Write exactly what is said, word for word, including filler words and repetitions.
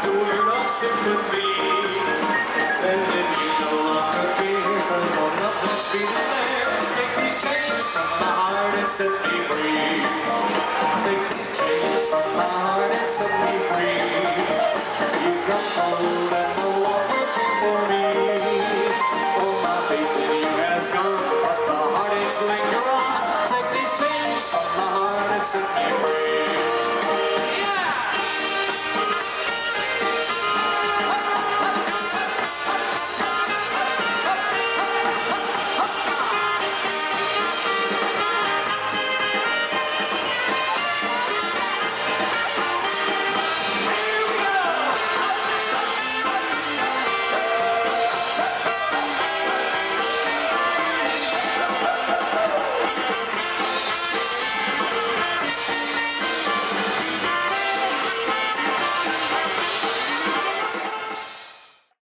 doing of sympathy. And then you no longer care, no nothing's beating there. Take these chains from my heart and set me free. Take these chains from my heart and set me free.